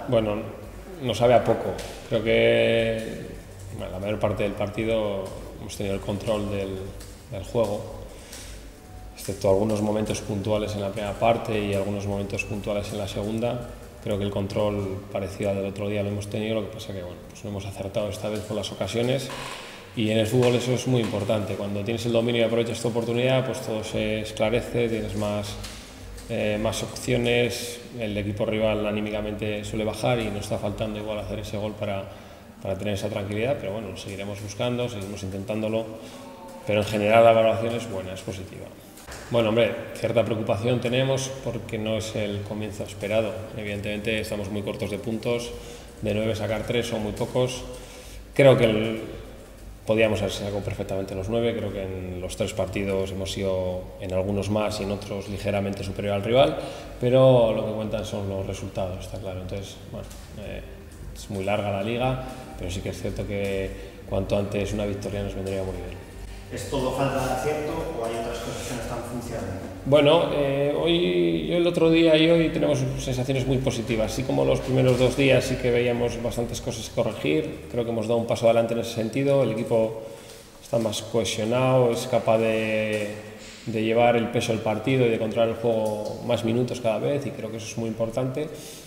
Bueno, no sabe a poco. Creo que la mayor parte del partido hemos tenido el control del juego, excepto algunos momentos puntuales en la primera parte y algunos momentos puntuales en la segunda. Creo que el control parecido al del otro día lo hemos tenido, lo que pasa que bueno, pues no hemos acertado esta vez por las ocasiones, y en el fútbol eso es muy importante. Cuando tienes el dominio y aprovechas tu oportunidad, pues todo se esclarece, tienes más opciones, el equipo rival anímicamente suele bajar y nos está faltando igual hacer ese gol para tener esa tranquilidad, pero bueno, seguiremos buscando, seguiremos intentándolo, pero en general la valoración es buena, es positiva. Bueno, hombre, cierta preocupación tenemos porque no es el comienzo esperado. Evidentemente estamos muy cortos de puntos, de 9 sacar 3 son muy pocos. Creo que podíamos haber sacado perfectamente los 9, creo que en los 3 partidos hemos sido en algunos más y en otros ligeramente superior al rival, pero lo que cuentan son los resultados, está claro. Entonces, bueno, es muy larga la liga, pero sí que es cierto que cuanto antes una victoria nos vendría muy bien. ¿Es todo falta de acierto o hay otras cosas que no están funcionando? Bueno, yo el otro día y hoy tenemos sensaciones muy positivas. Así como los primeros 2 días sí que veíamos bastantes cosas que corregir, creo que hemos dado un paso adelante en ese sentido. El equipo está más cohesionado, es capaz de llevar el peso del partido y de controlar el juego más minutos cada vez, y creo que eso es muy importante.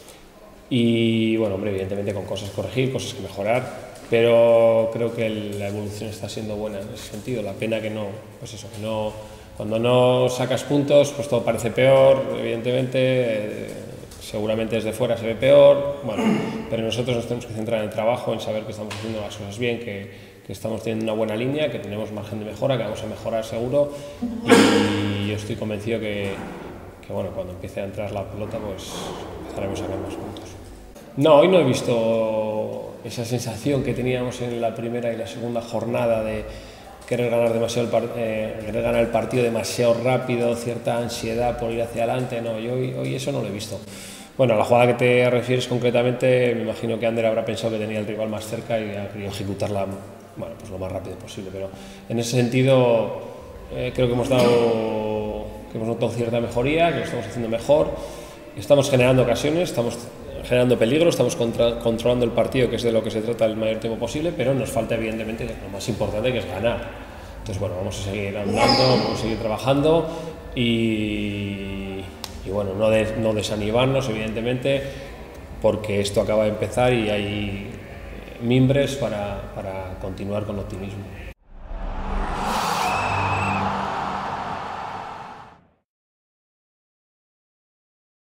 Y bueno, hombre, evidentemente con cosas que corregir, cosas que mejorar, pero creo que la evolución está siendo buena en ese sentido. La pena que no, pues eso, que no, cuando no sacas puntos, pues todo parece peor, evidentemente, seguramente desde fuera se ve peor, bueno, pero nosotros nos tenemos que centrar en el trabajo, en saber que estamos haciendo las cosas bien, que estamos teniendo una buena línea, que tenemos margen de mejora, que vamos a mejorar seguro, y yo estoy convencido que bueno, cuando empiece a entrar la pelota, pues empezaremos a sacar más puntos. No, hoy no he visto esa sensación que teníamos en la primera y la segunda jornada de querer ganar el partido demasiado rápido, cierta ansiedad por ir hacia adelante. No, yo hoy eso no lo he visto. Bueno, a la jugada que te refieres concretamente, me imagino que Ander habrá pensado que tenía el rival más cerca y ha querido ejecutarla, bueno, pues lo más rápido posible, pero en ese sentido creo que hemos notado cierta mejoría, que lo estamos haciendo mejor, estamos generando ocasiones, estamos generando peligro, estamos controlando el partido, que es de lo que se trata el mayor tiempo posible, pero nos falta evidentemente lo más importante, que es ganar. Entonces, bueno, vamos a seguir andando, vamos a seguir trabajando y bueno, no desanimarnos, evidentemente, porque esto acaba de empezar y hay mimbres para continuar con optimismo.